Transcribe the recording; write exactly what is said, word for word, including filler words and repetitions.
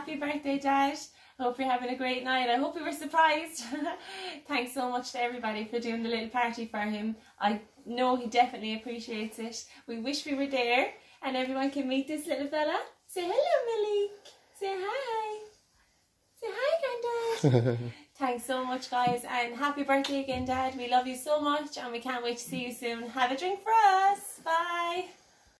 happy birthday, Dad. I hope you're having a great night. I hope you were surprised. Thanks so much to everybody for doing the little party for him. I know he definitely appreciates it. We wish we were there and everyone can meet this little fella. Say hello, Malik. Say hi. Say hi, Granddad. Thanks so much, guys, and happy birthday again, Dad. We love you so much and we can't wait to see you soon. Have a drink for us. Bye.